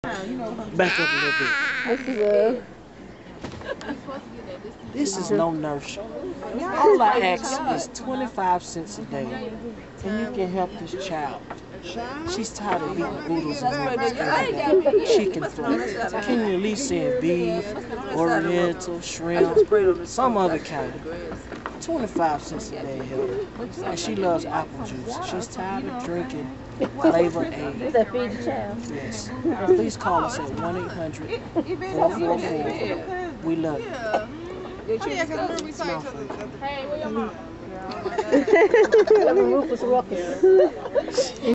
Back up a little bit. This is a This is no nursery. All I ask is 25 cents a day, and you can help this child. She's tired of eating oodles and noodles every day. Chicken fingers. Can you at least send beef, oriental, shrimp, some other kind? 25 cents a day help. And she loves apple juice. She's tired of drinking flavor aid. that feed the child. Yes. Please call us at 1-800-444. We love you. Rufus Ruckus.